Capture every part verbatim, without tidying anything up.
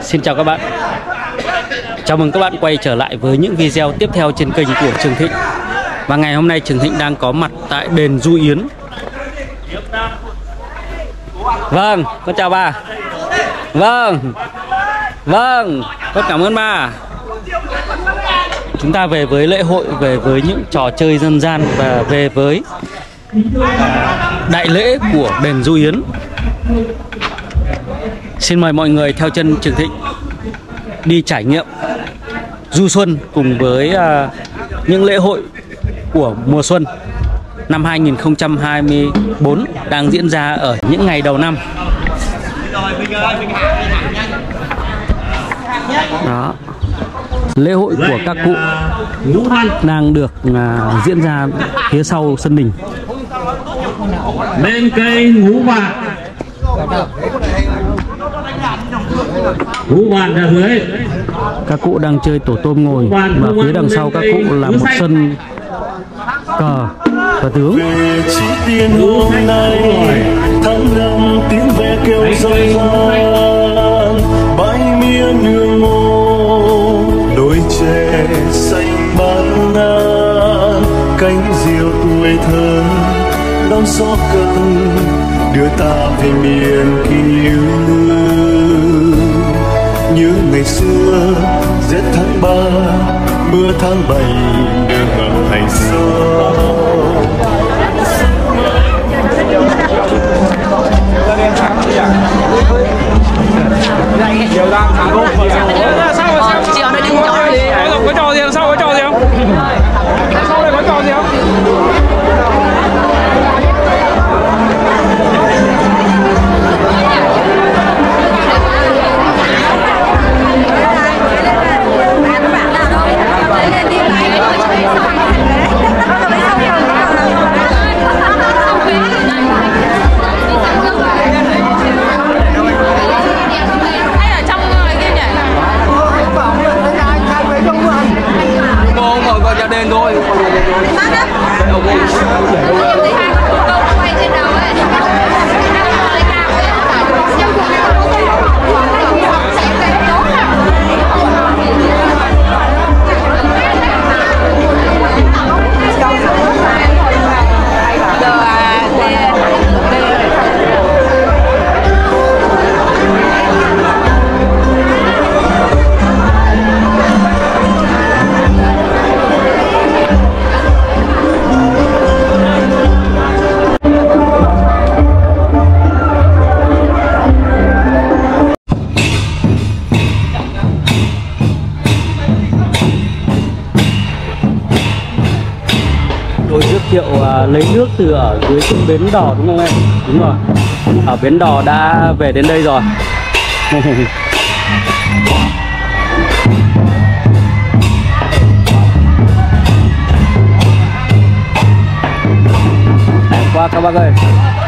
Xin chào các bạn. Chào mừng các bạn quay trở lại với những video tiếp theo trên kênh của Trường Thịnh. Và ngày hôm nay Trường Thịnh đang có mặt tại đền Du Yến. Vâng, con chào bà. Vâng. Vâng, con cảm ơn bà. Chúng ta về với lễ hội, về với những trò chơi dân gian và về với đại lễ của đền Du Yến. Xin mời mọi người theo chân Trường Thịnh đi trải nghiệm du xuân cùng với uh, những lễ hội của mùa xuân năm hai nghìn không trăm hai mươi tư đang diễn ra ở những ngày đầu năm. Đó. Lễ hội của các cụ đang được uh, diễn ra phía sau sân đình. Bên cây ngũ vạn, ngũ vạn ra dưới. Các cụ đang chơi tổ tôm ngồi và phía đằng sau các cụ là một sân cờ và tướng. Về chỉ tiên hôm nay tháng năm tiếng ve kêu rơi vang, bãi mía nương ngô đôi tre xanh bát ngát, cánh diều tuổi thơ đón gió cơn đưa ta về miền ký ức. Nhớ ngày xưa rét tháng ba mưa tháng bảy đưa ngập thành sông. Chiều này đừng trò gì. Có trò gì? Sau có trò gì không? Sau này có trò gì không? Hiệu uh, lấy nước từ ở dưới trên bến đò đúng không em? Đúng rồi. Ở bến đò đã về đến đây rồi. Đẹp quá các bác ơi.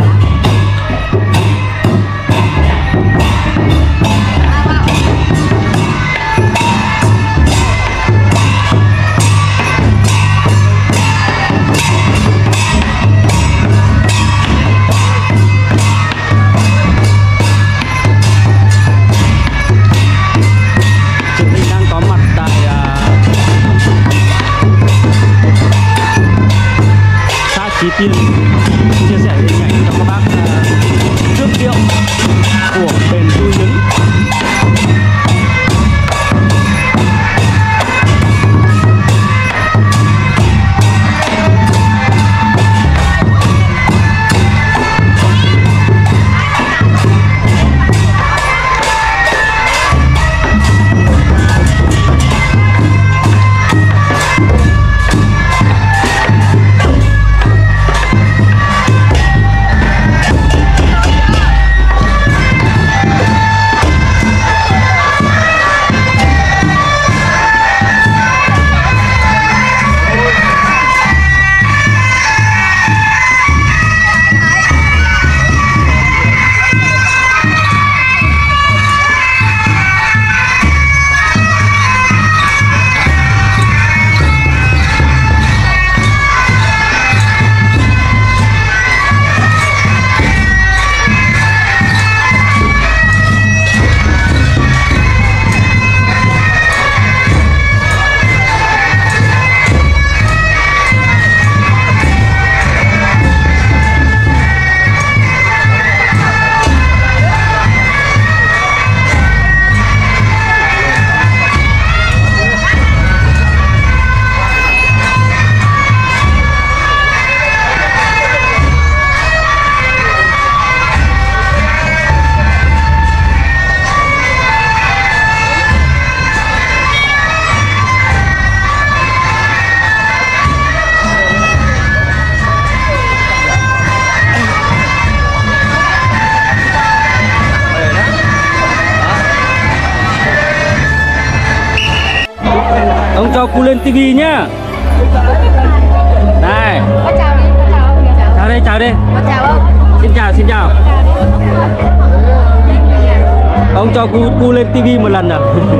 Chí Tiên chia sẻ hình ảnh cho các bác uh, trước điệu của đền Du Yến. cho cu lên tivi nhá. Đây. Chào đi, chào. Chào đây, chào đây. Chào ông. Xin chào, xin chào. Ông cho cu, cu lên tivi một lần nào.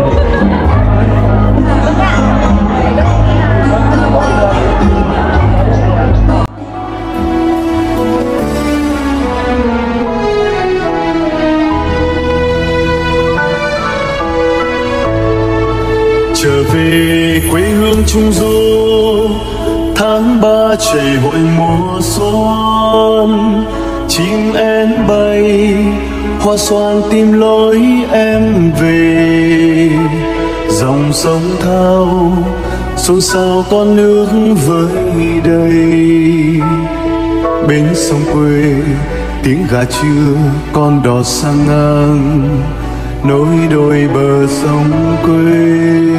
Trở về quê hương Trung Du, tháng ba chảy hội mùa xuân. Chim én bay, hoa xoan tìm lối em về. Dòng sông thao, xôn xao con nước với đầy. Bên sông quê, tiếng gà trưa con đò sang ngang, nối đôi bờ sông quê.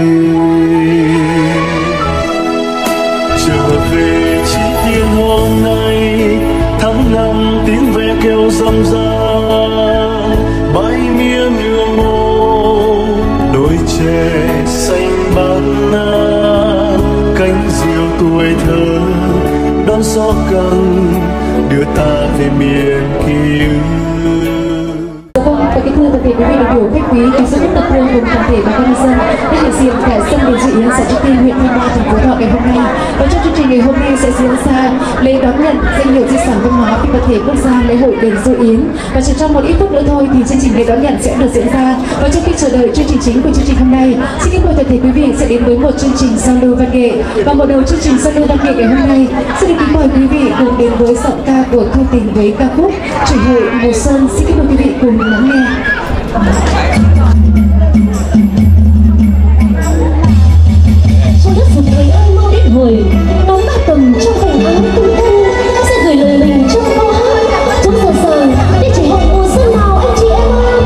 Trở về chỉ tiên hôm nay, tháng năm tiếng ve kêu râm ran. Bãi mía nương ngô, đôi trẻ xanh bát ngát. Cánh diều tuổi thơ đón gió căng, đưa ta về miền kia. Và kính thưa toàn thể quý vị đại biểu khách quý, kính sự tập thương cùng toàn thể bà con nhân dân đã hiện diện tại sân đình dự yến xã Trúc Tiên, huyện Thanh Ba, thành phố Thọ ngày hôm nay. Và trong chương trình ngày hôm nay sẽ diễn ra lễ đón nhận danh hiệu di sản văn hóa phi vật thể quốc gia lễ hội đền Du Yến. Và chỉ trong một ít phút nữa thôi thì chương trình lễ đón nhận sẽ được diễn ra. Và trong khi chờ đợi chương trình chính của chương trình hôm nay, xin kính mời toàn thể quý vị sẽ đến với một chương trình giao lưu văn nghệ. Và mở đầu chương trình giao lưu văn nghệ ngày hôm nay, xin được kính mời quý vị cùng đến với giọng ca của Thu Tình với ca khúc Chảy hội mùa xuân. Xin kính mời quý vị cùng lắng nghe. Trong đất rừng người ơi mau đến hồi, đón ta cầm trong vành áo tung thân, sẽ gửi lời mình trong câu hát trong sờ sờ để chảy hội mùa xuân nào anh chị em ơi.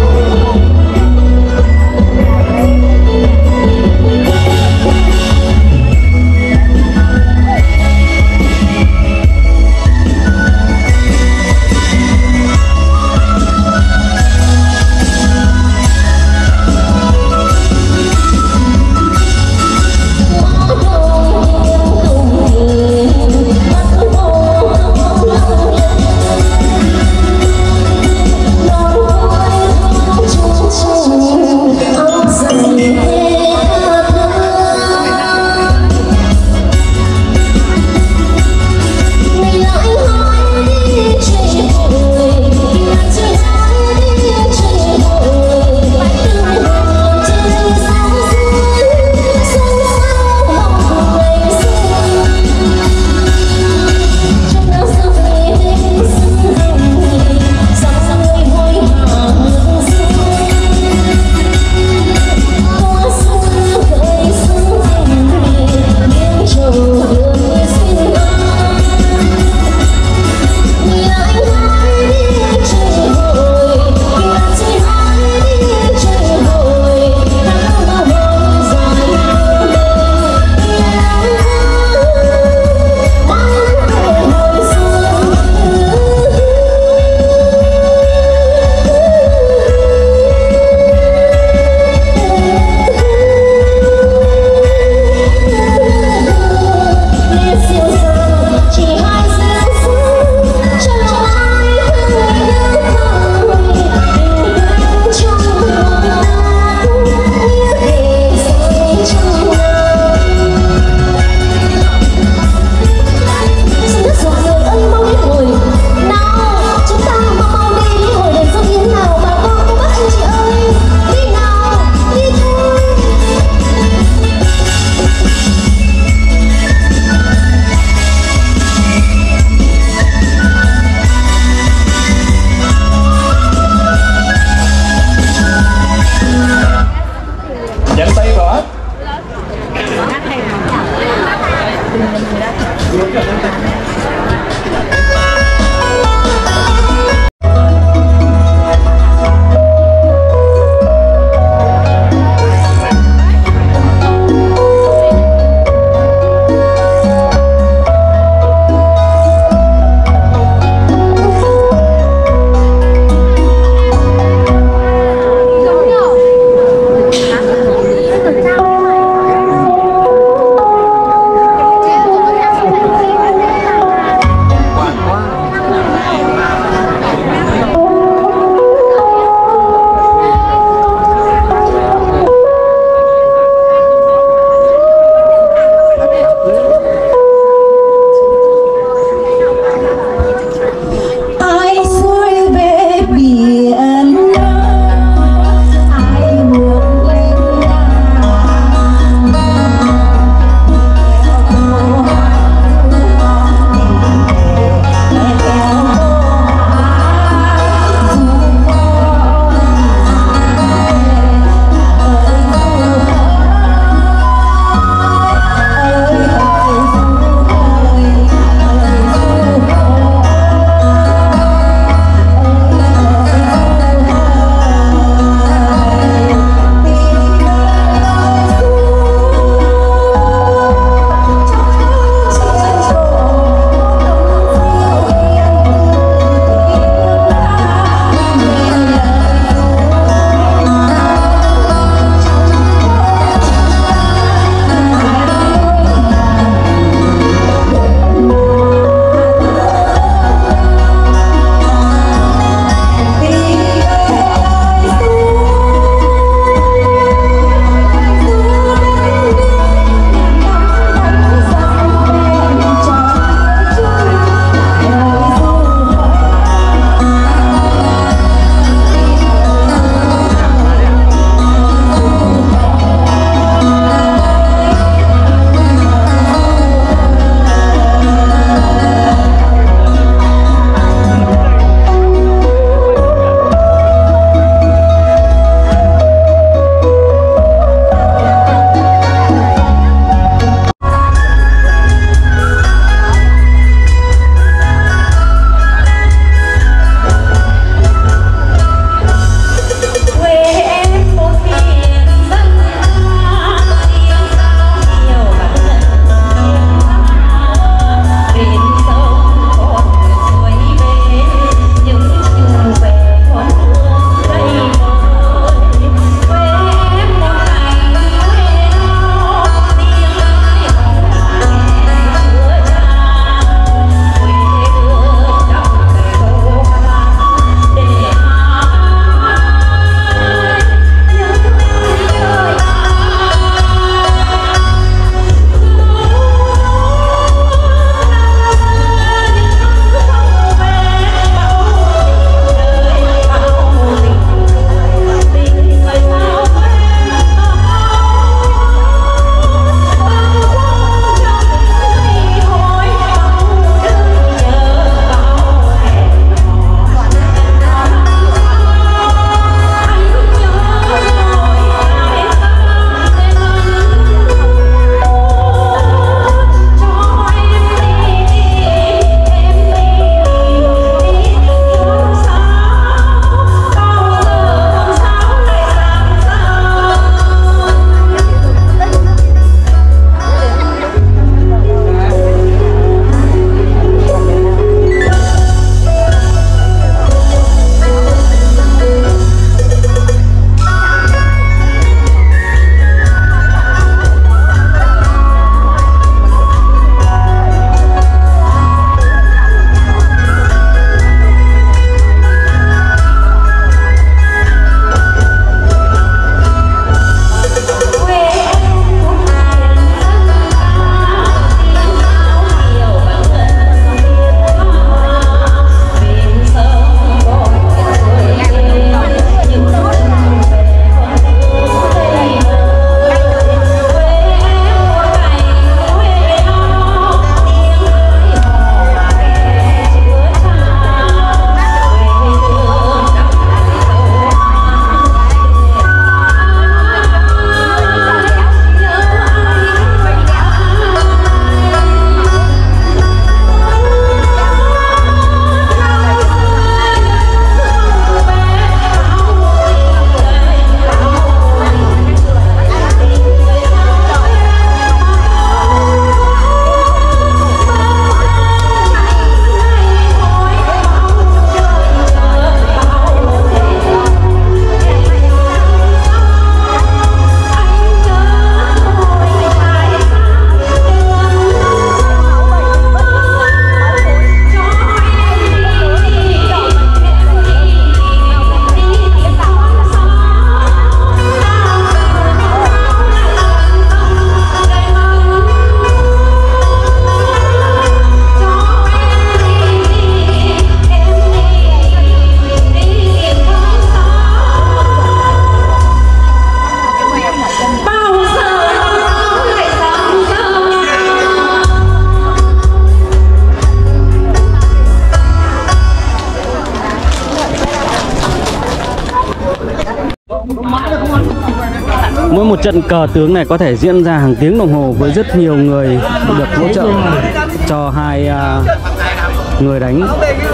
Mỗi một trận cờ tướng này có thể diễn ra hàng tiếng đồng hồ với rất nhiều người được hỗ trợ cho hai uh, người đánh.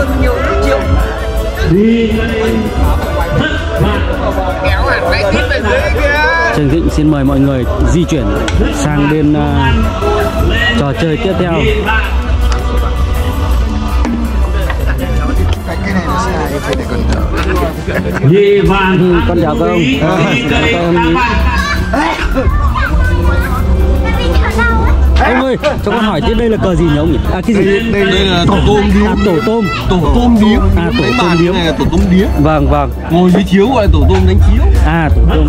Trường Thịnh xin mời mọi người di chuyển sang bên uh, trò chơi tiếp theo. Nhị vàng. Ừ, con chào các ông. Ông ơi, cho con hỏi chứ đây là cờ gì nhỉ ông nhỉ? À cái gì? Đây, đây, đây là tổ tôm điếng. À, tổ tôm. Tổ tôm điếng. À, tổ tôm điếng. Này là tổ tôm điếng. Vâng vâng. Ngồi dưới chiếu gọi là tổ tôm đánh chiếu. À, tổ tôm.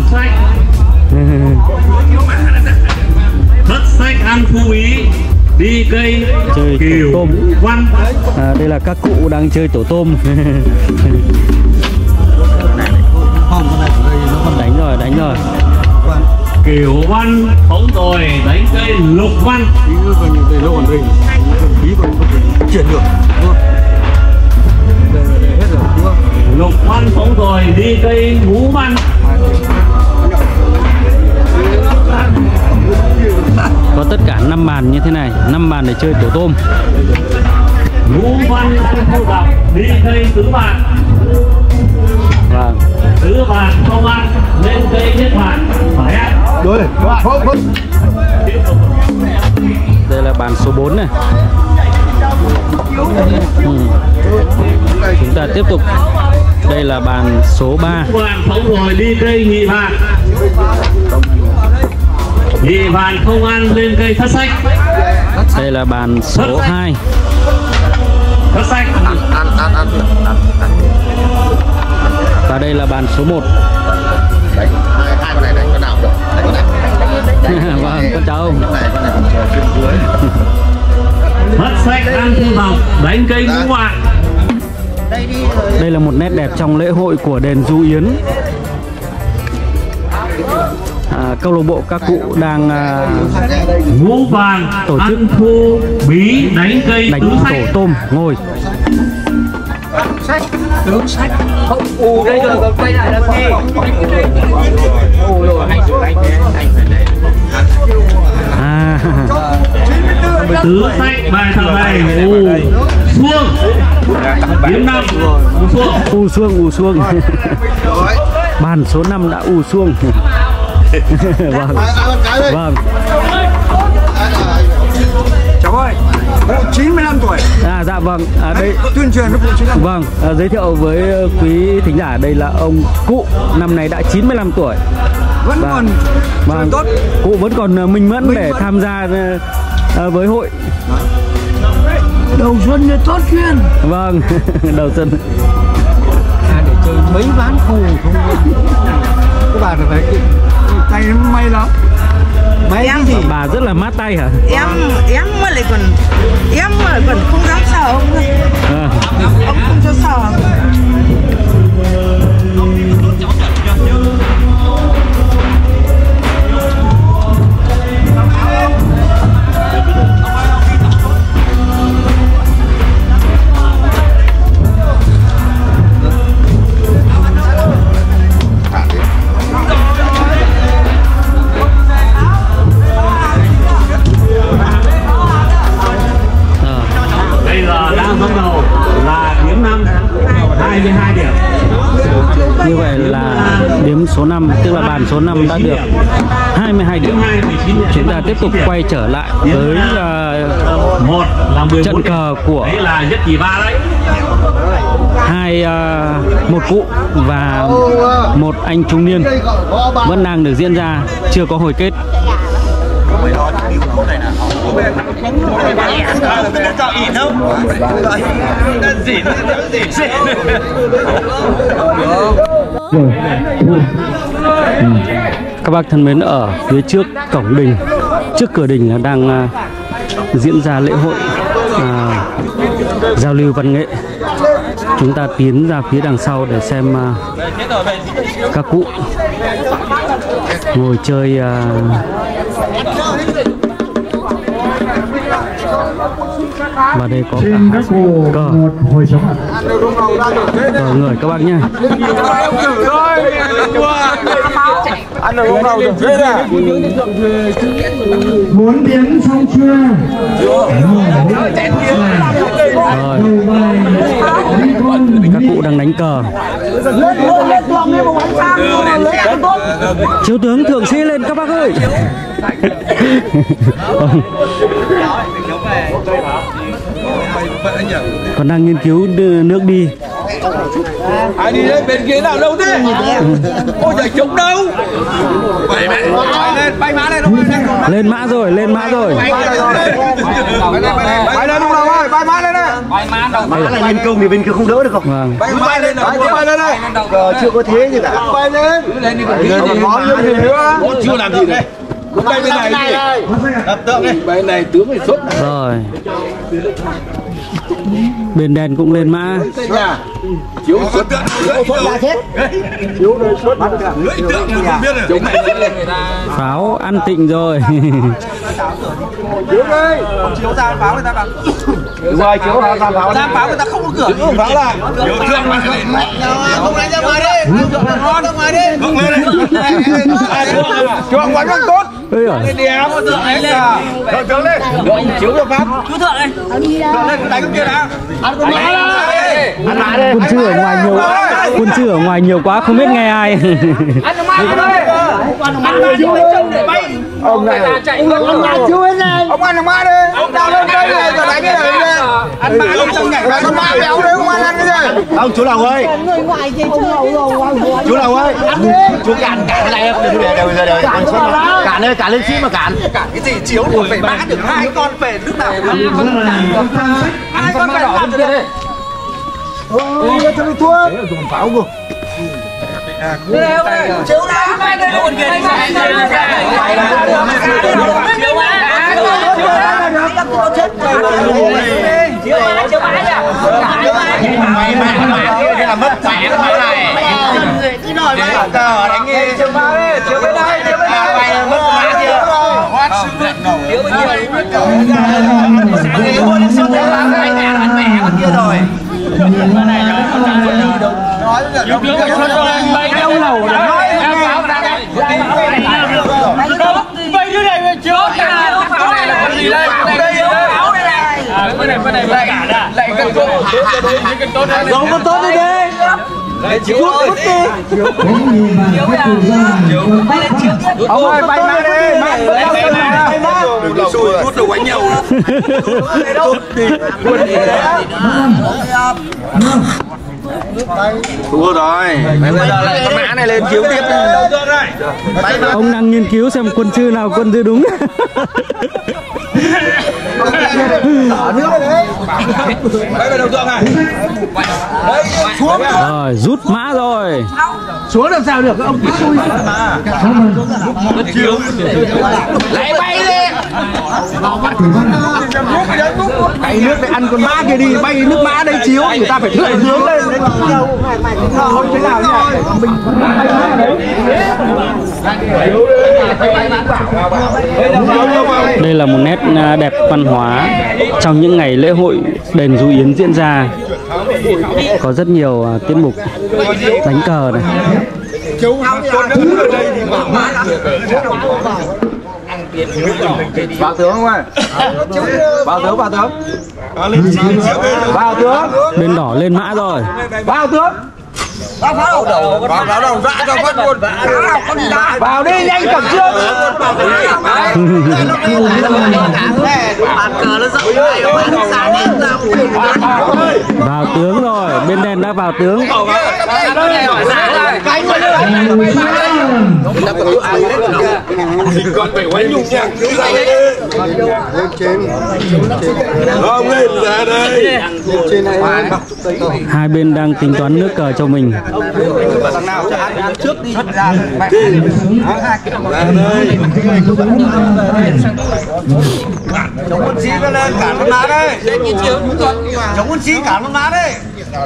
Thất sách ăn phu ý. Đi cây chơi kiều tổ tôm. Văn. À, đây là các cụ đang chơi tổ tôm. Không, con này ở đây nó còn Đánh rồi, đánh rồi. Kiều Văn phóng tồi đánh cây Lục Văn. tí nữa còn đây nó còn đây. Tí còn có thể chuyển được. Đúng không? Đây là đây hết rồi, đúng không? Lục Văn phóng tồi đi cây Ngũ Văn. Có tất cả năm bàn như thế này, năm bàn để chơi tổ tôm. Ngũ Văn không đọc đi cây Tứ Vạn. Vâng. Tứ Vạn không ăn lên cây Nhất Vạn. Phải ăn. Rồi, không, không. Đây là bàn số bốn này. Ừ. Chúng ta tiếp tục. Đây là bàn số ba. Ngũ Vạn phóng rồi đi cây Nhị Vạn. Nhị Vạn không ăn lên cây Thất Sách. Đây là bàn số hai. Thất Sách. Và đây là bàn số một. Đánh hai hai con này đánh con nào được. Đánh con này. Vâng, con chào ông. Thất Sách ăn thư vọng đánh cây Ngũ Vạn. Đây là một nét đẹp trong lễ hội của đền Du Yến. À, câu lạc bộ các cụ đang à, Ngũ Vàng tổ chức ăn thu bí đánh cây đánh Tứ tổ Sách. tôm ngồi. Tướng sách không u đây rồi còn quay lại làm gì? Ôi rồi anh anh anh phải đây. À. Tứ Sách bài thằng này u xuông kiếm năm u xuông U xuông, u xuông. Bàn số năm đã u xuông. Vâng. Vâng. Cháu ơi, cụ chín mươi lăm tuổi. À dạ vâng. À đây tuyên truyền với cụ chín mươi lăm. Vâng, à, giới thiệu với quý thính giả đây là ông cụ năm nay đã chín mươi lăm tuổi. Vẫn Và, còn vâng, tốt. Cụ vẫn còn minh mẫn Minh để mẫn. tham gia uh, với hội. Đầu xuân thì tốt chuyên. Vâng, đầu xuân. À, để chơi mấy ván khù không. Các bạn phải tay nó may lắm. May cái gì? Bà rất là mát tay hả? Em em mà lại còn em mà lại còn không dám sợ ông thôi. À. Ông không cho sợ. Bây giờ đang bắt đầu là điểm năm hai mươi hai điểm. Như vậy là điểm số năm, tức là bàn số năm đã được hai mươi hai điểm. Chúng ta tiếp tục quay trở lại với uh, một là mười bốn trận cờ của đấy là nhất kỳ ba đấy. hai uh, một cụ và một anh trung niên vẫn đang được diễn ra, chưa có hồi kết. Các bác thân mến, ở phía trước cổng đình, trước cửa đình là đang uh, diễn ra lễ hội uh, giao lưu văn nghệ. Chúng ta tiến ra phía đằng sau để xem uh, các cụ ngồi chơi uh, và đây có Xin các cụ cờ một hồi sống. cờ người các bác nhé. ăn được không đâu được thế à. Bốn tiếng xong chưa? Rồi. Các cụ đang đánh cờ. Thiếu tướng thượng sĩ lên các bác ơi. Còn đang nghiên cứu nước đi. Ai đi đấy, bên kia nào đâu thế? Ôi trời trúng đâu? Bay lên, bay mã lên đúng không? Lên mã rồi, lên mã rồi. Bay lên đúng không ơi, bay mã lên đây. Mã là nhân công thì bên kia không đỡ được không? Vâng. Bay bay lên nào, bay lên đây. Chưa có thế gì cả. Bay lên. Lên đi còn có gì nữa? Chưa làm gì đây? Bay bên này đi. Đập tượng đi. Bên này tướng thì xuất. Rồi. Bên đèn cũng lên mã. Chiếu xuất tượng. Xuất ra chết. Chiếu xuất bắn tượng. Lưỡi tượng không biết rồi. Pháo ăn tịnh rồi. Chiếu đây. Chiếu ra pháo người ta bằng. Rồi chiếu ra ra pháo. Ra pháo người ta không có cửa. Chiếu pháo lại. Chiếu tượng lại lên. Không đánh ra ngoài đi. Không ra ngoài đi. Không lên đây. Cho ông quán tốt. Ơi à. Đẹp. Rồi tướng lên. Chiếu cho pháp. Chú thượng đây. Thượng lên đánh kia nào. Ăn con mã đây. Ăn mã đây. Quân sư ở ngoài nhiều. Quân sư ở ngoài nhiều quá không biết nghe ai. Ăn con mã đây. Ăn mã chiếu lên chân để bay. Ông này chạy ăn mã chiếu lên này. Ông ăn con mã đây. Ông đào lên cây này rồi đánh cái này đi. Ăn mã ông trong nhảy ra con mã béo đấy không ăn ăn cái gì. Ông chú nào ơi? Người ngoài kia chú nào rồi. Chú nào ơi? Chú cản cản lại em. Đều giờ đều con xuất cản lên cản lên xí mà cản. Cản cái gì chiếu thì phải mã được hai con về lúc nào. Hai con về làm kia đi. Ôi cho tôi thua. Đấy là dùng pháo cơ. Chiếu đá bay đây luôn kìa. Chiếu đá. Chiếu đá, chiếu đá nhá. Mày mày mày thế là mất khỏe cái này. Cái nồi mày cờ đánh nghe. Chiếu đá đi, chiếu bên đây, chiếu bên đây. Mày mất khỏe chưa? Hoát sức lạnh chiếu bên kia. Chiếu bên đây sao thế là mày mẹ ăn mẹ con kia rồi. Cái này nó nói là bay đâu lầu rồi. Bay dưới này về chiếu cả. Pháo này là gì đây? Đây pháo đây này. À cái này cái này lại cả đã. Lại cần tốt. Cần tốt đây. Giống con tốt đi đi. Đấy chiếu tốt đi. Chiếu bây giờ. Bay lên chiếu tiếp. Ông ơi bay mang đi. Mang bay mang. Đừng xui chút đồ quánh nhau. Tốt đi. Thua rồi. Bây giờ lại con mã này lên chiếu tiếp. Ông đang nghiên cứu xem quân sư nào quân sư đúng. Rồi rút mã rồi. Xuống làm sao được ông xui. Lại bay đi. Cái nước phải ăn con mã kia đi, bay nước mã đây chiếu người ta phải thượng hướng lên đấy. Không thế nào nhỉ? Mình Đây là một nét đẹp văn hóa trong những ngày lễ hội đền Du Yến diễn ra. Có rất nhiều tiết mục đánh cờ này. Vào tướng không ơi? Vào tướng, vào tướng. Vào tướng. Bên đỏ lên mã rồi. Vào tướng. Vào pháo đầu, vào pháo đầu dã cho phát luôn. Vào đi nhanh cẩn trương. Vào tướng rồi, bên đèn đã vào tướng. Còn phải quánh nhung nhạc cứ ra đây. Không lên ra đây. Hai bên đang tính toán nước cờ cho mình. Thằng nào cho ăn trước đi. Ra đây. Chống quân sĩ lên cản con má đây. Chống quân sĩ cản con má đây.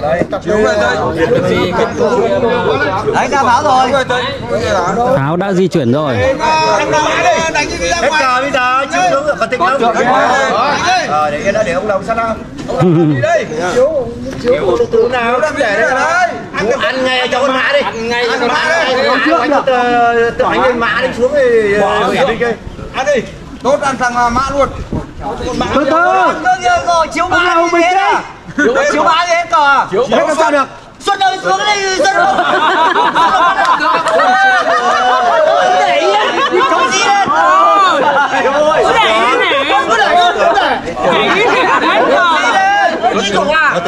Đấy ra pháo rồi. Pháo đã di chuyển rồi. hết cờ bây giờ chiếu xuống được còn tịch không? Ờ để nó để ông Long sát đâu. Chiếu chiếu từ từ nào để đây. Ăn ngay cho con mã đi. Ăn ngay cho con mã đi. Tự anh lên mã đi xuống thì ăn đi. Tốt ăn thằng mã luôn. Từ từ. Đương nhiên rồi, chiếu mã như thế à? Chiếu mã như thế cờ à? Chiếu mã sao được? Xuân ơi xuống đây, Xuân ơi. Đẩy đi, không gì lên. Cứ đẩy đi này. Cứ đẩy luôn, cứ đẩy. Đẩy đi thì đánh rồi. Đi cổng à?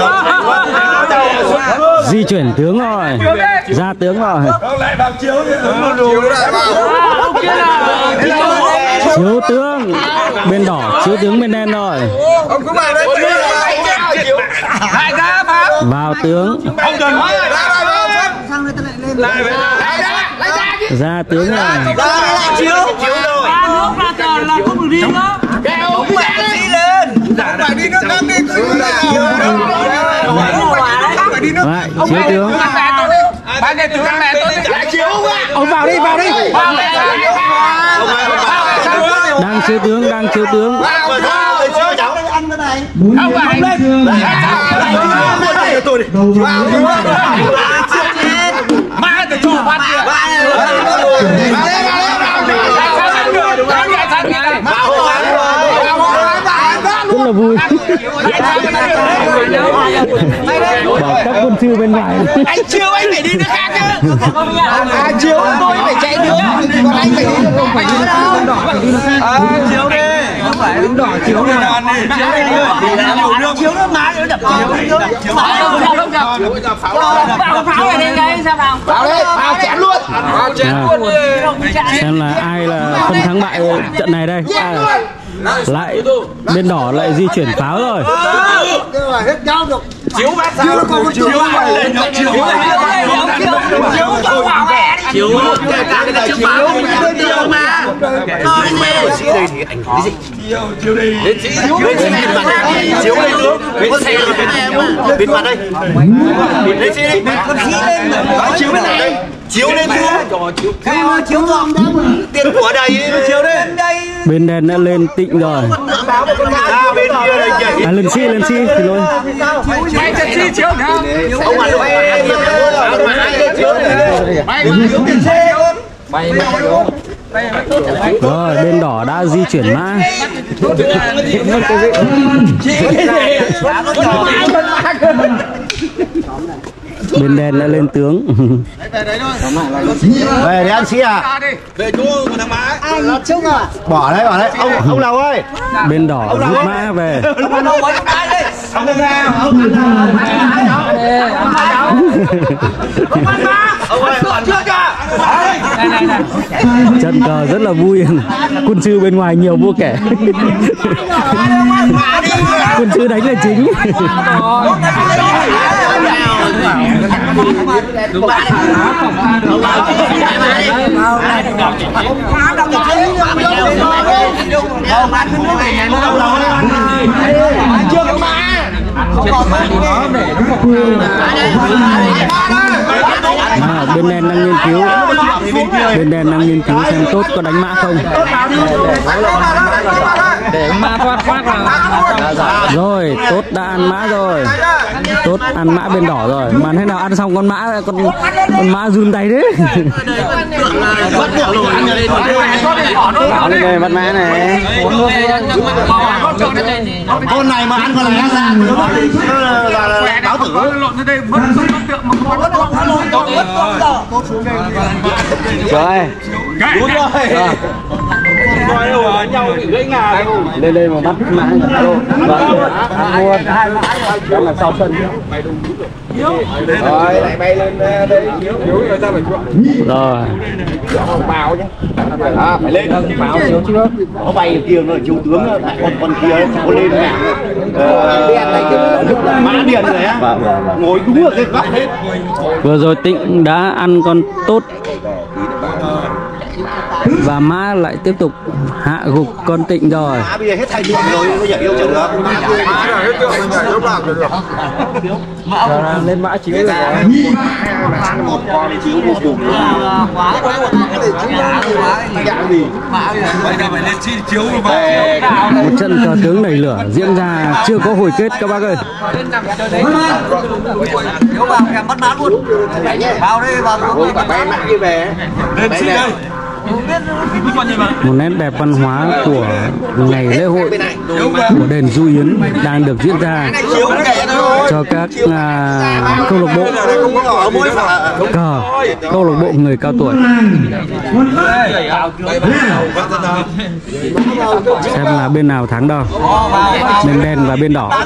Di chuyển tướng rồi, ra tướng rồi. Lại vào chiếu thì tướng luôn lại vào. Chiếu tướng bên đỏ, chiếu tướng bên đen rồi. Ông cứ vào đây. Lại ra vào. Vào tướng. Ông đừng nói lại ra. Sang đây ta lại lên. Lại ra, lại ra chứ. Ra tướng rồi. Lại chiếu. Chiếu rồi. Ba nước ra cờ là không được đi nữa. Kéo mẹ đi lên. Phải đi nước Nam đi cứ như này. Phải đi nước. Lại chiếu tướng. Ba cái tướng mẹ tôi lại chiếu quá. Ông vào đi, vào đi. Đang chiếu tướng, đang chiếu tướng. Ăn cái này. Không phải lên. Tôi đi. Má từ cho phát kìa. Rất là vui. Bảo các quân sư bên ngoài. Anh chiếu anh phải đi nước khác chứ. À chiếu tôi phải chạy nữa. Còn anh phải đi nước khác. À chiếu đi. Không phải đứng đỏ chiếu đi. Chiếu đi đi. Chiếu nước má nó đập chiếu. Pháo không đập. Pháo pháo này lên đây xem nào. Pháo đấy, pháo chém luôn. Pháo chém luôn. Xem là ai là không thắng bại trận này đây. À, lại bên đỏ lại di chuyển pháo rồi. Hết nhau được. Chiếu bát sao? Chiếu phải lên nó chiếu. Chiếu cho vào mẹ đi. Chiếu kể cả cái chiếu pháo chiếu mà. Nói gì? Đây thì ảnh cái gì? Chiếu chiếu đi. Chiếu bên mặt. Chiếu lên tướng. Có xe bên bên mặt đây. Bên đây xe đi. Con khí lên mà. Chiếu bên này. Chiếu lên tướng. Chiếu chiếu dòm đó. Tiền của đây chiếu lên đây. Bên đen đã lên tịnh rồi. À bên kia đây kìa. À lên si lên si thì luôn. Mày chân si chiếu nào? Ông mà mày chiếu này. Mày chiếu tiền xe luôn. Mày rồi bên đỏ đã di chuyển mã. Bên đen đã lên tướng. Về để ăn xí à? Về chú thằng má. anh Trung à? Bỏ đấy, bỏ đấy. Ông ông nào ơi? Bên đỏ rút mã về. Ông đâu mới cái đây. Ông đâu ra, ông ông ơi, còn chưa chưa? Này này này. Trận cờ rất là vui. Quân sư bên ngoài nhiều mua kẻ. Quân sư đánh là chính. Chưa có má. Không còn má để nó phục à, bên đen đang nghiên cứu. Bên đen đang nghiên cứu xem Tốt có đánh mã không. để ma thoát thoát là rồi. Tốt đã ăn mã rồi. Tốt ăn mã bên đỏ rồi. Mà thế nào ăn xong con mã con con mã run tay đấy. Đó lên đây bắt mã này. Con này mà ăn con này ra là báo tử. Trời. Đúng rồi. Nói đâu à, nhau bị gãy ngà. Lên đây mà bắt mã alo. Mua hai mã rồi là sau sân. Rồi lại bay lên đây chiếu người ta phải chọn. Rồi. Báo nhé. À, phải lên báo chiếu chưa? Có bay kia rồi chiếu tướng còn con kia có lên mẹ. Ờ mã điền rồi á. Ngồi đúng ở cái góc hết. Vừa rồi Tịnh đã ăn con Tốt. Và Mã lại tiếp tục hạ gục con Tịnh rồi. Bây giờ hết thay tượng rồi, bây giờ yêu chưa được. Lên Mã chiếu rồi. Một con chiếu một cục. Một trận cờ tướng nảy lửa diễn ra chưa có hồi kết các bác ơi. Nếu vào em bắt mát luôn. Vào đây vào Bay mã kia về. lên xin đây. Một nét đẹp văn hóa của ngày lễ hội của đền Du Yến đang được diễn ra cho các uh, câu lạc bộ cờ, câu lạc bộ người cao tuổi. Xem là bên nào thắng đâu. Bên đen và bên đỏ.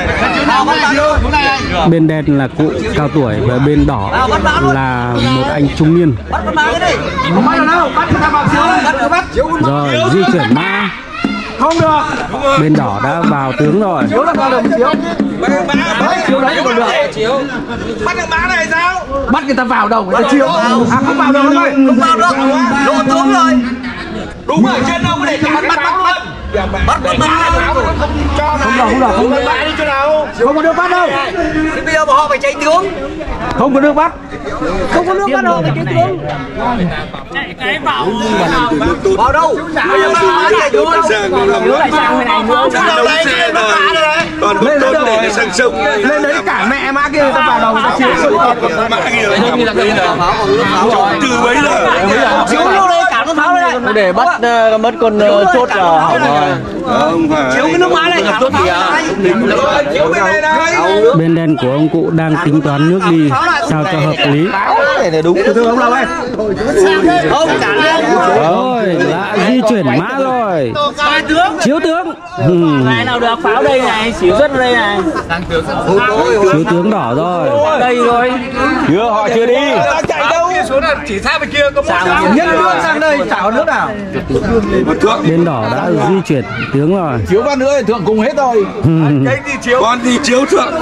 Bên đen là cụ cao tuổi và bên đỏ là một anh trung niên. Rồi di chuyển mã. Không được. Bên đỏ đã vào tướng rồi. Chiếu là vào được chiếu. Chiếu đấy còn được. Chiếu. Bắt được mã này sao? Bắt người ta vào đầu người ta chiếu. À không vào đâu thôi. Không vào được. Lộ tướng rồi. Đúng rồi, trên đâu có để bắt bắt bắt bắt. Bắt bắt mã. Không được, không được, không được. Mã đi chỗ nào? Không có nước bắt đâu. Thế bây giờ họ phải chạy tướng. Không có nước bắt. Không có nước bắt đâu phải chạy tướng. Chạy cái vào. Vào đâu? Bây giờ mã chạy tướng đâu? Nhớ lại sang bên này nữa. Đâu đây? Bắt mã đây đấy. Còn lên đấy để sang sông. Lên đấy cả mẹ mã kia người ta vào đầu người ta chiếu. Mã kia là từ bấy giờ. Chiếu luôn đây cả con pháo đây. Để bắt uh, mất con uh, chốt là hỏng rồi. Không phải. Chiếu cái nước mã này cả con pháo này. Chiếu bên này này. Bên đen của ông cụ đang tính toán nước đi sao cho hợp lý. Để đúng. Thưa ông Long ơi. Không cả lên. Rồi đã di chuyển mã rồi. Chiếu tướng. Này nào được pháo đây này, xỉu rất đây này. Chiếu tướng đỏ rồi. Đây rồi. Chưa, họ chưa đi. Chạy đâu? Xuống là chỉ sang bên kia có một nhân nước sang đây, chả có nước nào. Bên đỏ đã di chuyển tướng rồi. Chiếu phát nữa thì thượng cùng hết rồi. Cái gì chiếu? Con thì chiếu thượng.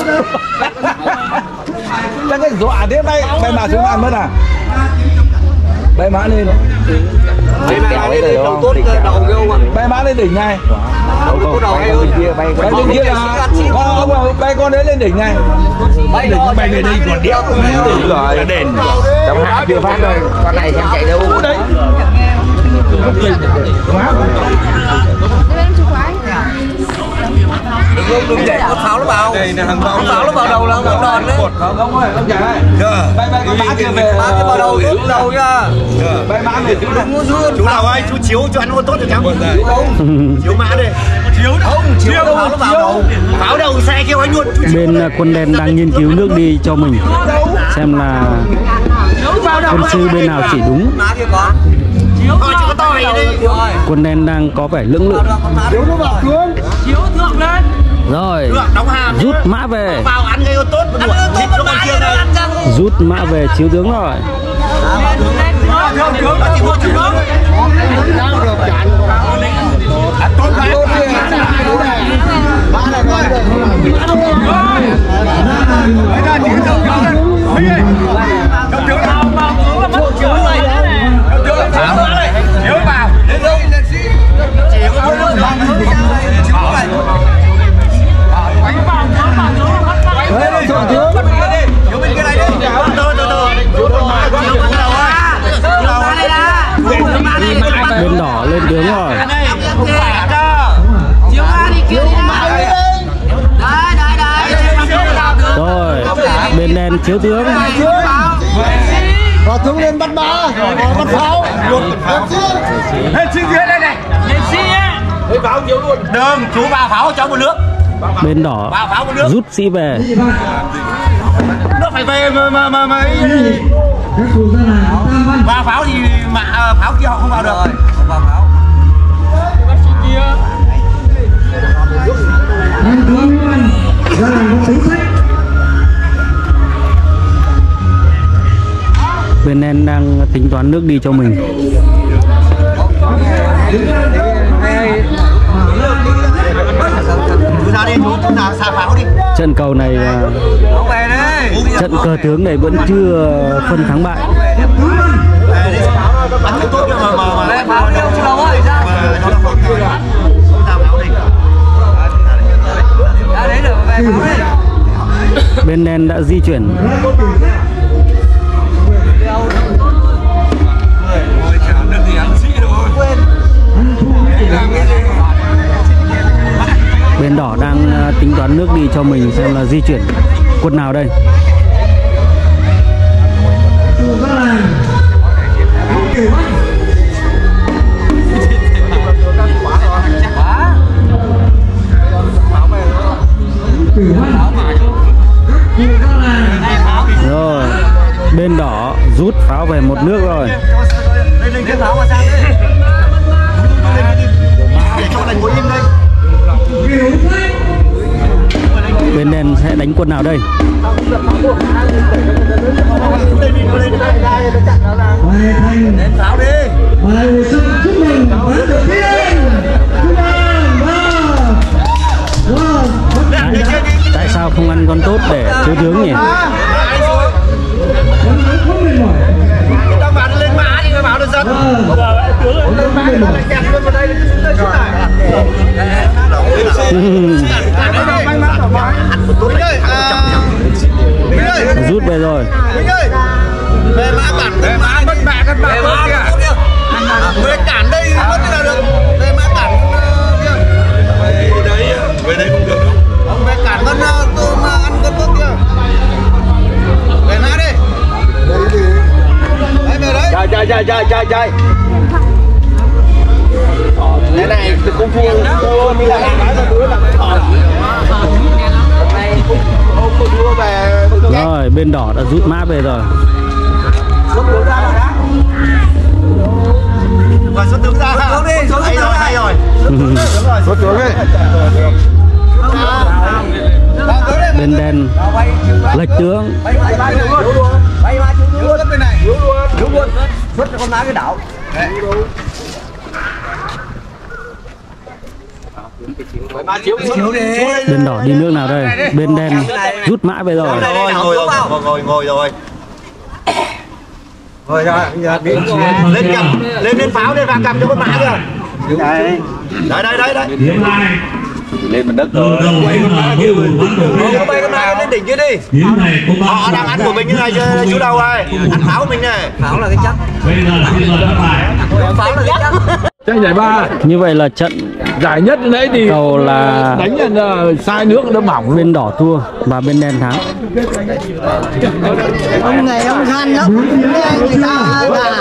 Chắc cái dọa tiếp đây. Bay mã xuống ăn mất à? Bay mã lên. Bay mã lên đầu tốt đầu kêu mà. Bay mã lên đỉnh ngay. Không có đầu hay hơn. Bay bên kia là con ông bay con đấy lên đỉnh ngay. Bay đỉnh bay về đây còn đéo. Đúng rồi, đền. Trong hạ chưa phát rồi. Con này xem chạy đâu đấy. Đừng để con pháo nó vào. Con pháo nó vào đầu là một đòn đấy. Không không ơi, không chạy. Bay bay con mã kia về. Mã kia vào đầu, rút đầu nha. Bay mã về chú đừng. Chú nào ơi, chú chiếu cho anh ô tốt được cháu. Chiếu mã đây. Chiếu không, chiếu pháo nó vào đầu. Pháo đầu xe kêu anh luôn. Bên quân đen đang nghiên cứu nước đi cho mình xem là quân sư bên nào chỉ đúng. Mã kia có. Thôi chỉ có tôi đi. Quân đen đang có vẻ lưỡng lự. Chiếu nó vào tướng. Chiếu thượng lên. Rồi Đóng hàm. rút mã về. Vào ăn gây ô tốt. Ăn thịt nó mã kia này. Rút mã về chiếu tướng rồi. Thượng tướng là chỉ một tướng. Ăn tốt đấy. Mã này coi. Đấy là chỉ thượng tướng này. Thượng tướng nào vào tướng là mất chiếu này nè. Thượng tướng là pháo mã này. Chiếu vào. Lên đâu lên xí. Chỉ có một nước vào chiếu này. Quánh vào tướng vào tướng là mất mã. Đấy là thượng tướng. Chiếu bên kia này đi. Từ từ từ. Chiếu bên ngoài con chiếu bên đầu á. Chiếu đầu đây là. Bên đỏ lên tướng rồi. Chiếu mã đi kia đi. Đấy đấy đấy. Rồi bên đen chiếu tướng. Và tướng lên bắt mã. Bắt pháo. Hết xin dưới đây này. Hết xin nhá. Lấy pháo chiếu luôn. Đừng, chú vào pháo cho một nước. Bên đỏ rút sĩ về. Nó phải về mà mà mà mà vào pháo thì mà pháo kia họ không vào được. Không vào pháo. Bắt xin kia. Bên đen đang tính toán nước đi cho mình. Trận cầu này, trận cờ tướng này vẫn chưa phân thắng bại. chuyển. Bên đỏ đang tính toán nước đi cho mình xem là di chuyển quân nào đây. Rồi, bên đỏ rút pháo về một nước rồi. Bên đen sẽ đánh quân nào đây? Tại sao không ăn con tốt để thiếu tướng nhỉ? Rút về rồi. Về mã bản, về mã mất mẹ cân bạc mất kìa. Về cản đây mất thế nào được? Về mã bản kia. Về đấy, về đấy không được đâu. Ông về cản con tôi mà ăn con tốt kia. Về mã đi. Đấy về đấy. Chạy chạy chạy chạy chạy chạy. Cái này từ công phu cô mới là cái mà đứa làm rồi, bên đỏ đã rút mã về rồi. Xuất tướng ra rồi đã. Và xuất tướng ra. Xuất tướng đi, xuất tướng rồi, hay rồi. Xuất tướng đi. Bên đen lệch tướng. Bay ba chiều luôn. Bay ba chiều luôn. Bên này. Chiều luôn. Chiều luôn. Xuất con má cái đảo. Bên đỏ đi nước nào đây? Bên đen rút mã về rồi. Ngồi ngồi rồi, ngồi ngồi rồi. Rồi ra, lên cầm, lên lên pháo lên và cầm cho con mã kìa. Đây. Đây đây đây đây. Lên mặt đất rồi. Không bay con mã lên đỉnh kia đi. Họ đang ăn của mình như này chú đầu ơi. Ăn pháo của mình này. Pháo là cái chất. Pháo là cái chất. Tranh giải ba. Như vậy là trận giải nhất đấy thì cầu là đánh là sai nước nó mỏng. Bên đỏ thua và bên đen thắng. Ông này ông khan lắm. Người ta là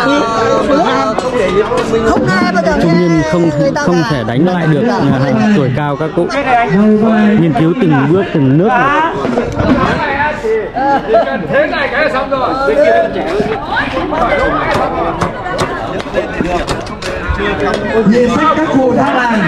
không nghe bao giờ. Trung Nhân không không thể đánh lại được tuổi cao các cụ. Nghiên cứu từng bước từng nước này. Thế này cái xong rồi. Nhìn thấy các cụ đã làm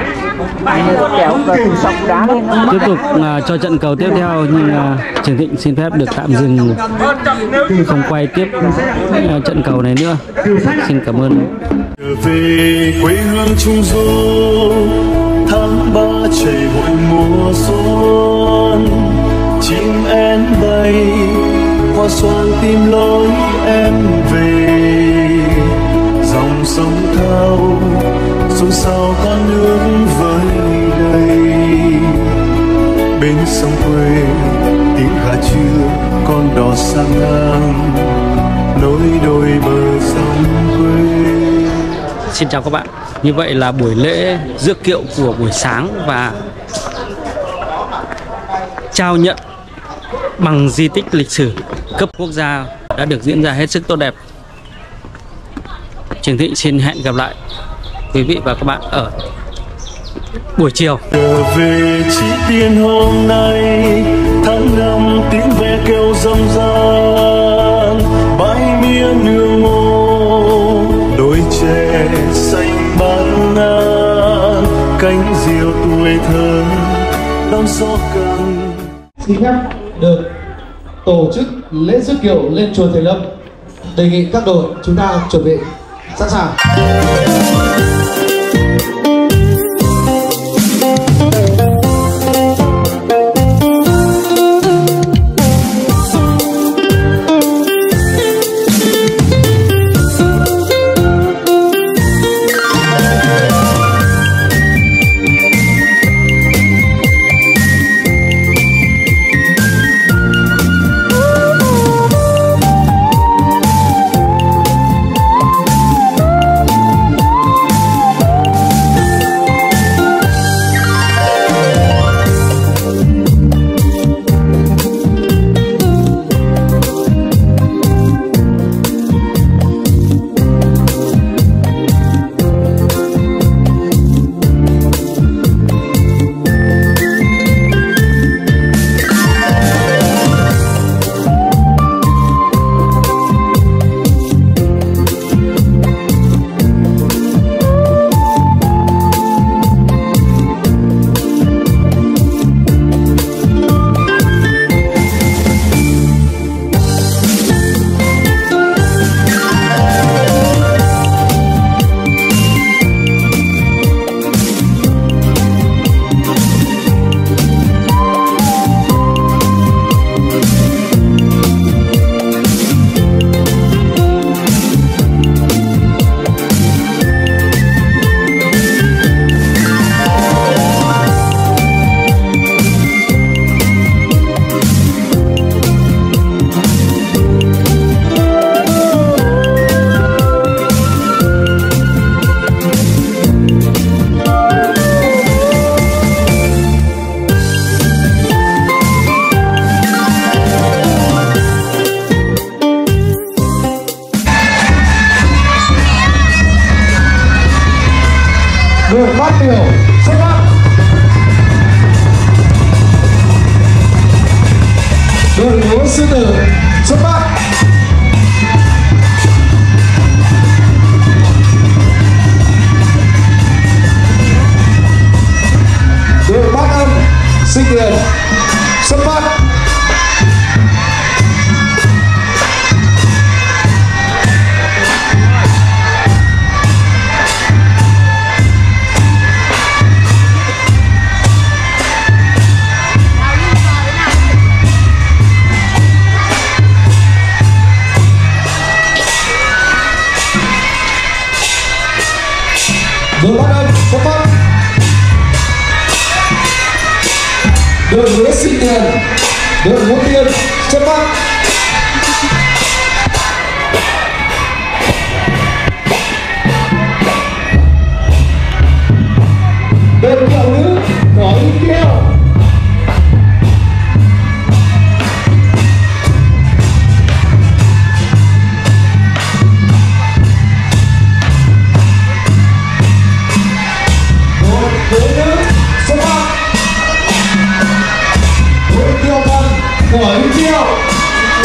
tiếp tục uh, cho trận cầu tiếp theo, nhưng uh, Trường Thịnh xin phép được tạm dừng, không quay tiếp uh, trận cầu này nữa. Xin cảm ơn. Về quê hương Trung Du, tháng ba chảy hội mùa xuân, chim én bay hoa xoan tìm lối em về. Dòng sông thao xôn xao con nước với đây, bên sông quê tiếng gà trưa con đò sang ngang nối đôi bờ sông quê. Xin chào các bạn. Như vậy là buổi lễ rước kiệu của buổi sáng và trao nhận bằng di tích lịch sử cấp quốc gia đã được diễn ra hết sức tốt đẹp. Trường Thịnh xin hẹn gặp lại quý vị và các bạn ở buổi chiều. Trở về chỉ tiên hôm nay, tháng năm tiếng ve kêu râm ran, bãi mía nương ngô, đôi chè xanh bát ngát, cánh diều tuổi thơ đón gió cần. Xin phép được tổ chức lễ rước kiệu lên chùa Thầy Lâm. Đề nghị các đội chúng ta chuẩn bị sẵn sàng. bát biểu xuất phát. Đội múa sư tử xuất phát. Đội bát âm sinh tiền xuất phát. Đội bát âm xuất phát. Đội múa sinh tiền, đội múa tiền xuất phát. Đội kiệu nữ có ý kiệu. Đội kiệu nữ xuất phát. Đội kiệu văn có ý kiệu.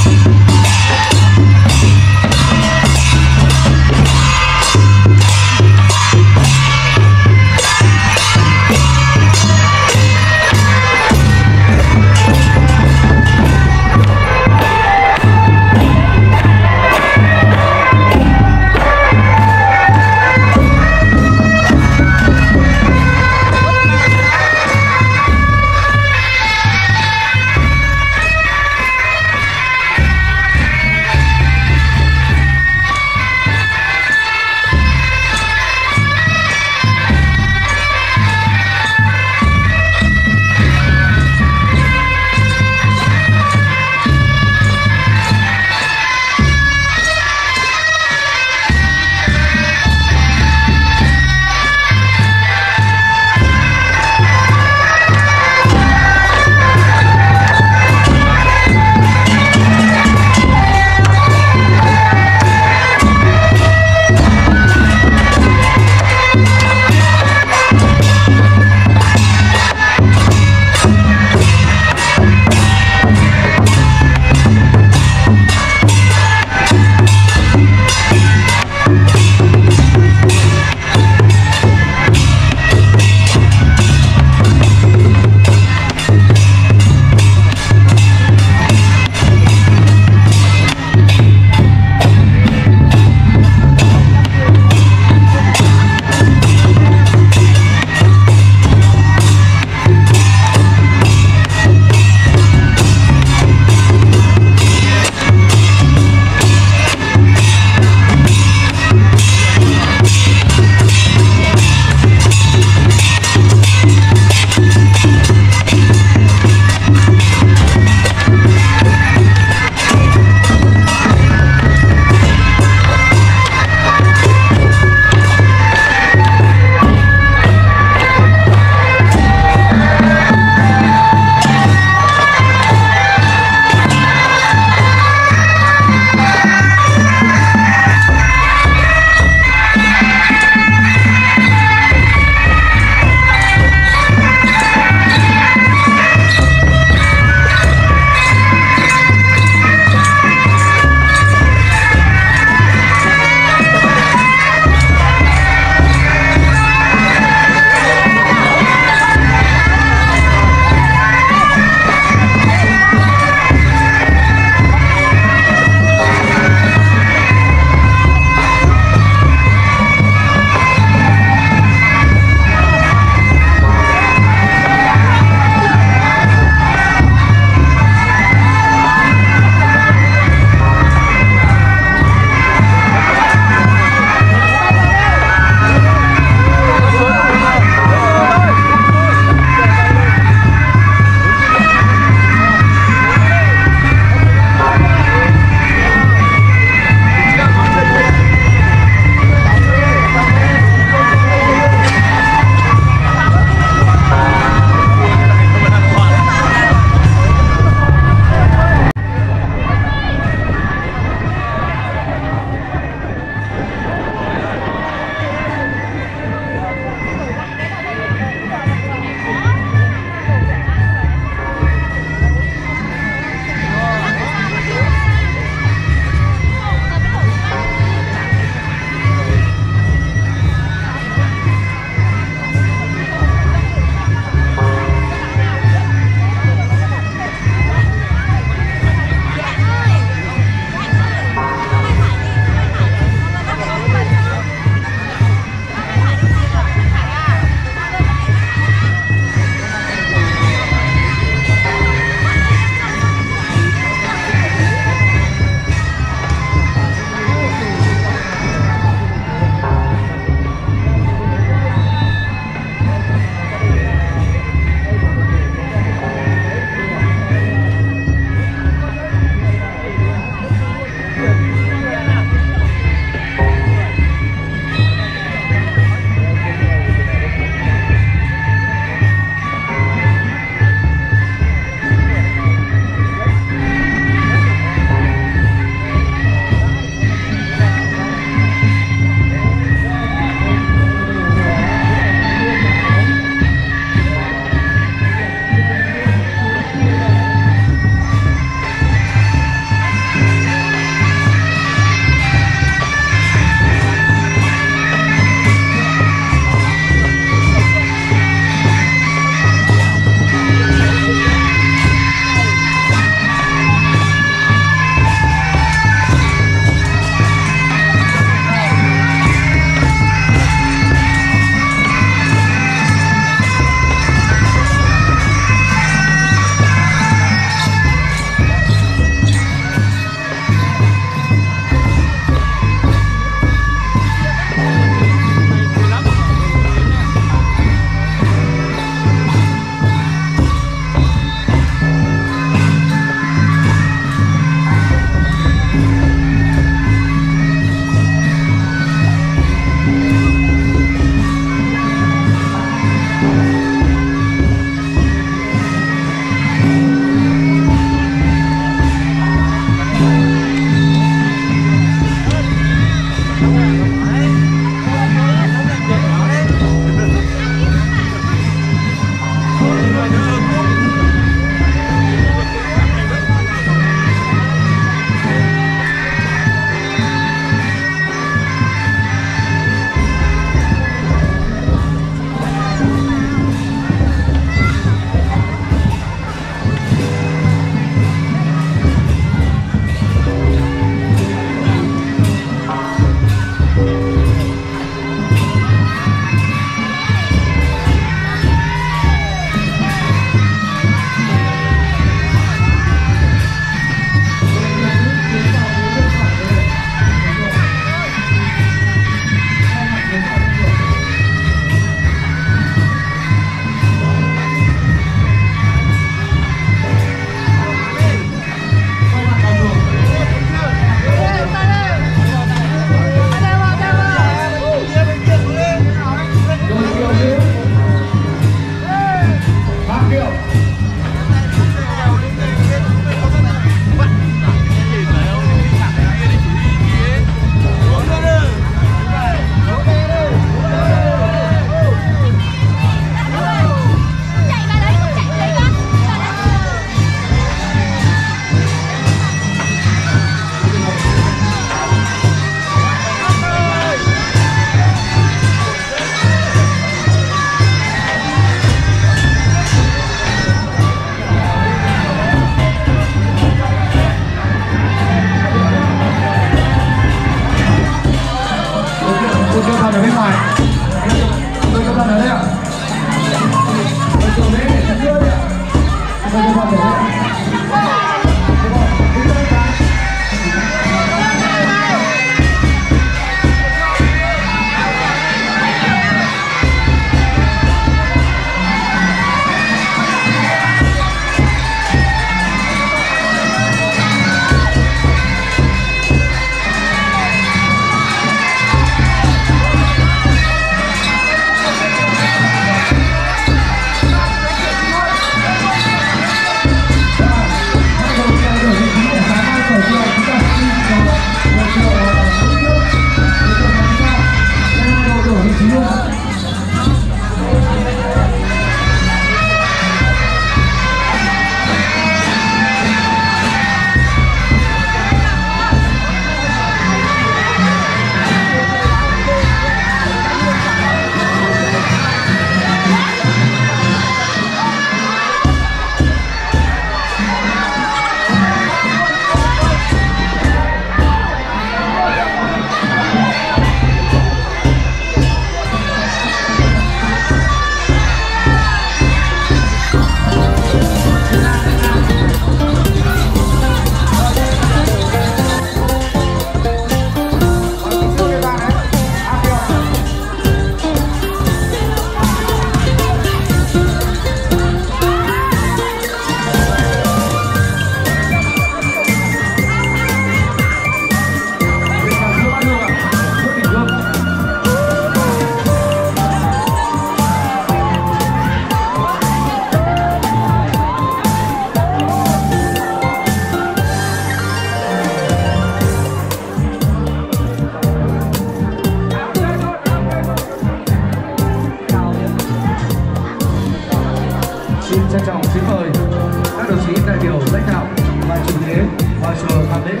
vào chùa Tam Đích.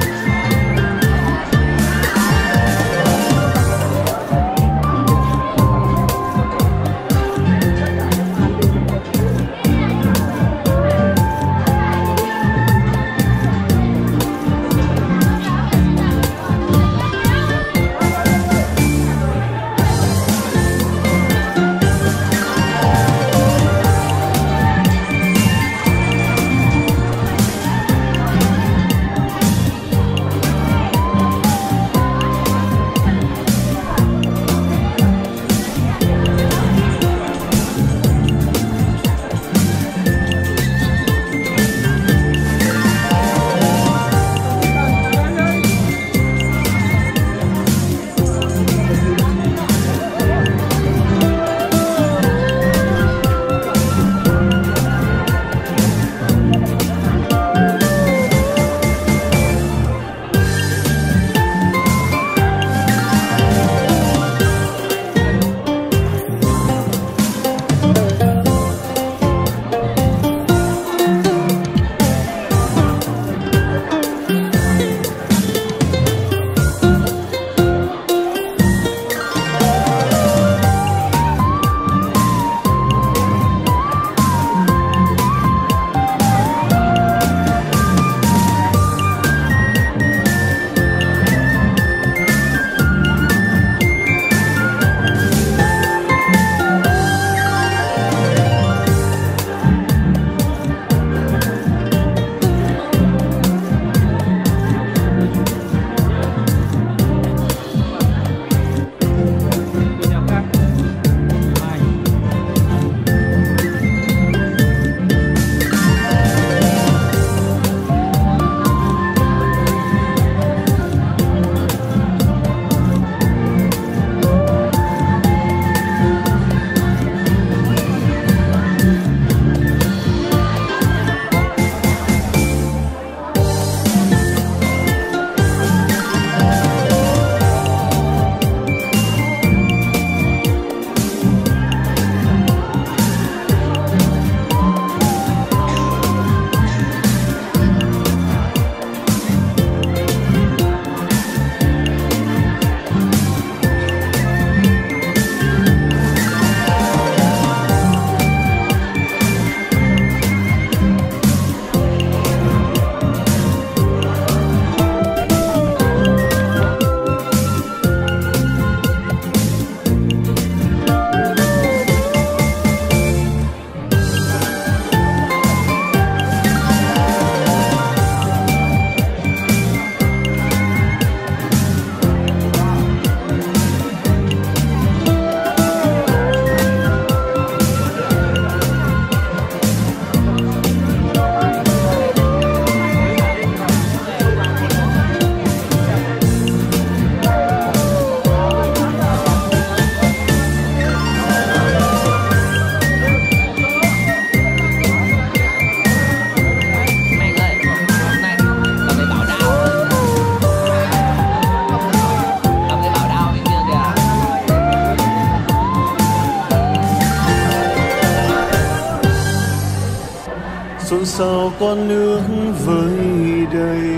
xôn xao con nước với đầy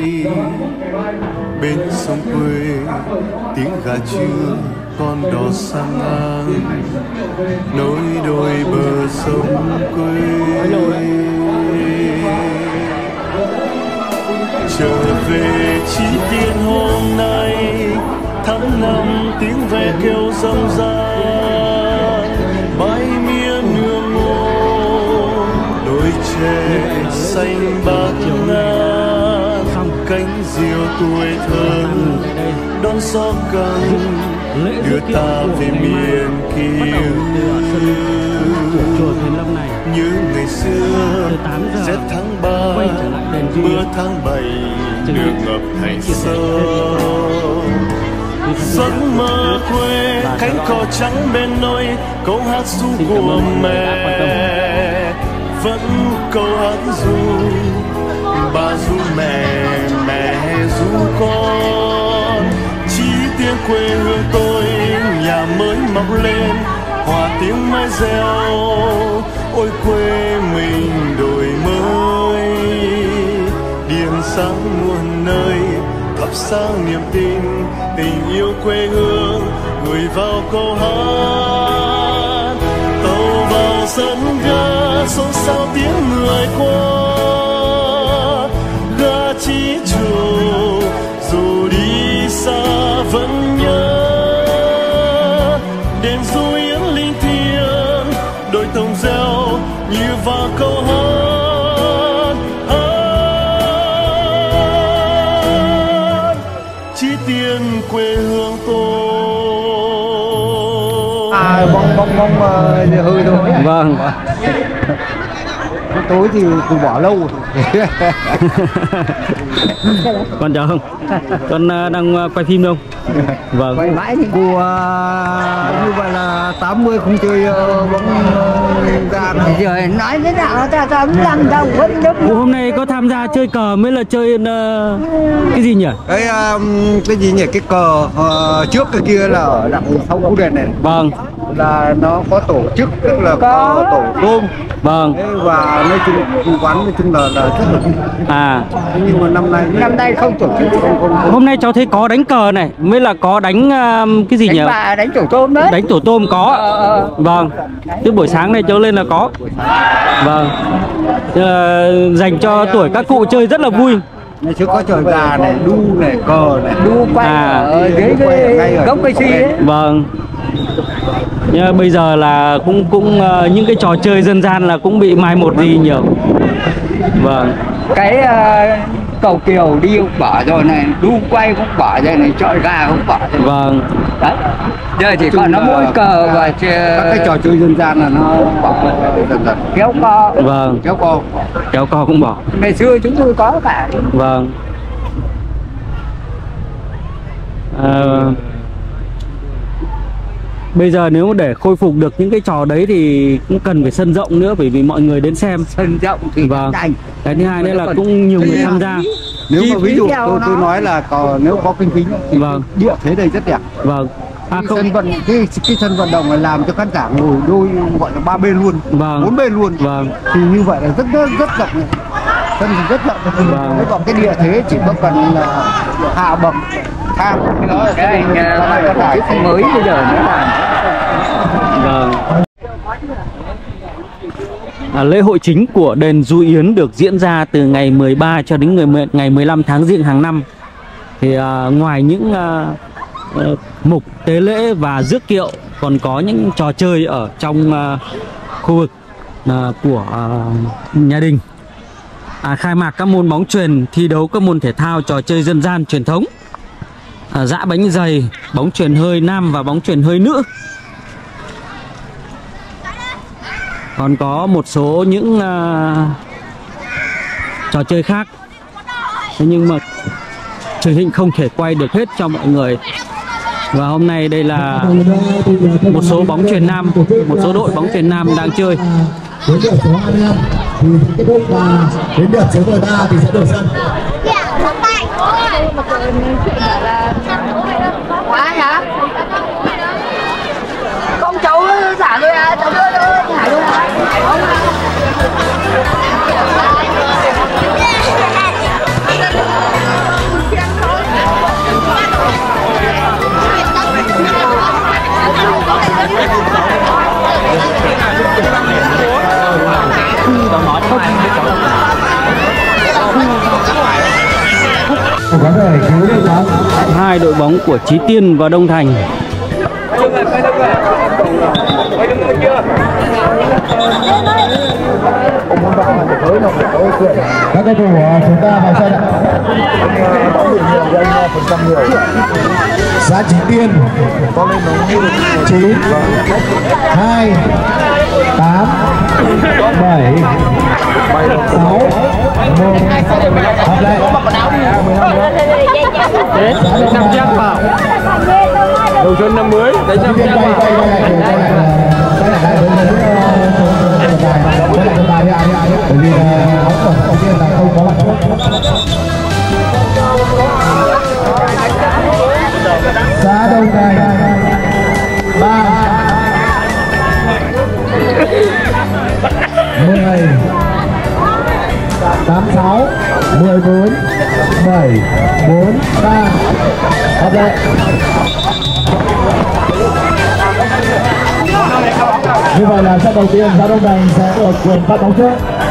bên sông quê tiếng gà trưa con đò sang ngang nối đôi bờ sông quê trở về chỉ tiên hôm nay tháng năm tiếng ve kêu râm ran bãi mía nương ngô đôi tre xanh bát ngát cánh diều tuổi thơ đón gió căng đưa ta về miền kia như ngày xưa rét tháng ba mưa tháng bảy đường ngập thành sâu giấc mơ quê cánh cò trắng bên nôi câu hát ru của mẹ vẫn câu hát ru ba ru mẹ mẹ ru con chỉ tiếng quê hương tôi nhà mới mọc lên hòa tiếng mái reo ôi quê mình đổi mới điền sáng muôn nơi thắp sáng niềm tin tình yêu quê hương gửi vào câu hát. Tàu vào sân ga xôn xao tiếng người qua, ga chỉ trù dù đi xa vẫn nhớ. Đèn du yến linh thiêng đôi thông reo như vào câu hát. Hát Chí Tiên quê hương tôi. À, bông bông bông uh, hơi thôi. Vâng. Tối thì tôi bỏ lâu. Con chào không? Con uh, đang uh, quay phim đâu? Vâng. Quay mãi thì cô uh, như vậy là tám mươi không chơi uh, bóng uh, ra này. Rồi nói thế nào ta ta cũng đang đâu vẫn nước. Ủa, hôm nay có tham gia chơi cờ mới là chơi uh, cái gì nhỉ? Cái um, cái gì nhỉ? Cái cờ uh, trước cái kia là ở đằng sau khu đền này. Vâng. Là nó có tổ chức tức là có tổ tôm. Vâng. Thế và nói chung quán nói chung là, là rất là vui. À. Nhưng mà năm nay năm nay không tổ chức. Không, không, không. Hôm nay cháu thấy có đánh cờ này, mới là có đánh uh, cái gì đánh nhỉ? Bà, đánh tổ tôm đấy. Đánh tổ tôm có. Ờ, ờ. Vâng. Từ buổi sáng này cháu lên là có. Vâng. Uh, dành cho tuổi các cụ chơi rất là vui. Ngày trước có trời gà này, đu này, cờ này, đu quay à. ở dưới cái gốc cây si ấy. Vâng. Nhưng bây giờ là cũng cũng uh, những cái trò chơi dân gian là cũng bị mai một đi nhiều. Vâng. Cái uh, cầu kiều đi cũng bỏ rồi này, đu quay cũng bỏ rồi này, chọi gà cũng bỏ rồi. Vâng. Đấy. Giờ chỉ còn nó mỗi cờ và các cái trò chơi dân gian là nó bỏ dần dần. Kéo co. Vâng. Kéo co. Kéo co cũng bỏ. Ngày xưa chúng tôi có cả. Vâng. À, bây giờ nếu để khôi phục được những cái trò đấy thì cũng cần phải sân rộng nữa, bởi vì mọi người đến xem. Sân rộng thì vâng. Đành. Cái thứ hai nữa là cũng nhiều người tham gia. Nếu mà ví dụ tôi, tôi nói là có, nếu có kinh phí thì vâng. địa thế đây rất đẹp. Vâng. À, cái không. sân vận cái, cái sân vận động này làm cho khán giả ngồi đôi gọi là ba bên luôn, vâng. bốn bên luôn. Vâng. Thì như vậy là rất rất, rất rộng này. Sân thì rất rộng. Vâng. Thế còn cái địa thế chỉ có cần là hạ bậc thang cái đó là cái cái mới bây giờ nữa là. Vâng. À, lễ hội chính của đền Du Yến được diễn ra từ ngày mười ba cho đến ngày ngày mười lăm tháng Giêng hàng năm. Thì à, ngoài những à, à, mục tế lễ và rước kiệu, còn có những trò chơi ở trong à, khu vực à, của à, nhà đình. À, khai mạc các môn bóng chuyền, thi đấu các môn thể thao, trò chơi dân gian truyền thống, à, giã bánh dày, bóng chuyền hơi nam và bóng chuyền hơi nữ. Còn có một số những uh, trò chơi khác. Thế nhưng mà truyền hình không thể quay được hết cho mọi người. Và hôm nay đây là một số bóng chuyền nam, một số đội bóng chuyền nam đang chơi. Đến điểm số hai mươi lăm thì kết thúc và đến điểm số mười ba thì sẽ đổi sân. Quá hả? Con cháu giả rồi à, cháu đưa thôi, thả luôn. Hai đội bóng của Chí Tiên và Đông Thành. Các cầu thủ chúng ta vào sân. Xã Chí Tiên chín hai tám bảy sáu một hợp lệ. năm trăm vào đầu xuân năm mới tới năm trăm vào. Bởi vì là áo quần đầu tiên là không có mặt xã Đông Thành ba mười tám sáu mười bốn mười, bốn, ba. Hợp lệ. Như vậy là set đầu tiên Xã Đông Thành sẽ được quyền phát bóng trước.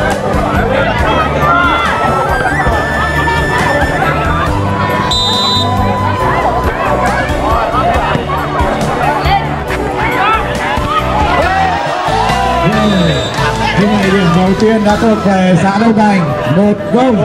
Như vậy điểm đầu tiên đã thuộc về Xã Đông Thành, một không.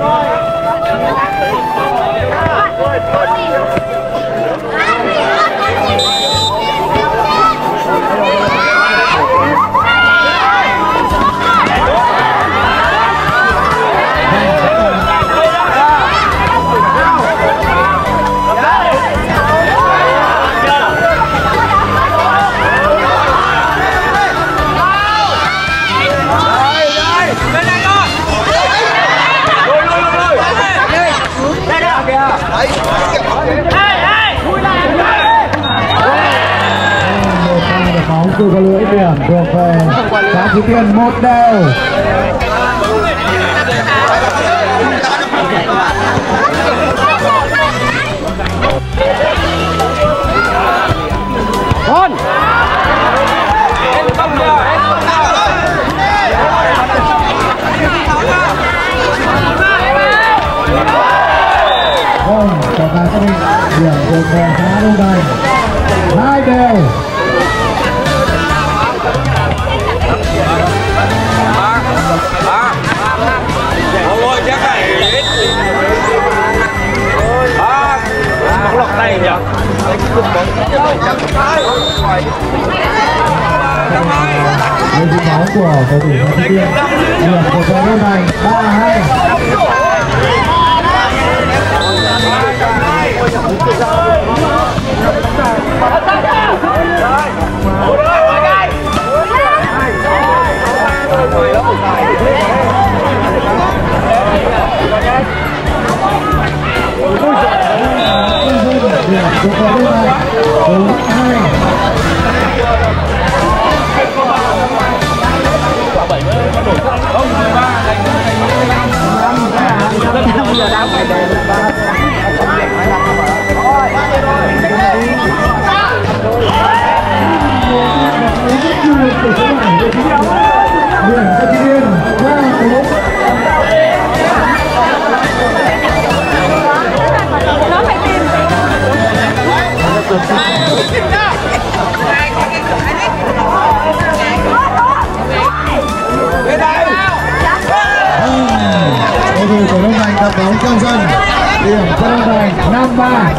Bóng từ có lưỡi điểm thuộc về Xã Phú Tiên, một đều. Con Không, cả ba xác định điểm thuộc về Xã Đông Thành, hai đều. ôi chắc này bóng lọt tay nhỉ. Đây là bóng của cầu thủ Phú Tiên, điểm của Xã Đông Thành, ba hai. Cầu thủ của Đông Thành đập bóng trong sân, điểm cho Đông Thành năm ba.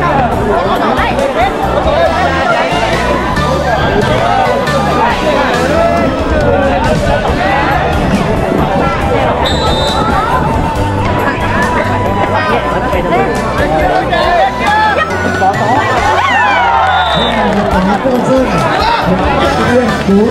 Công Sơn, bốn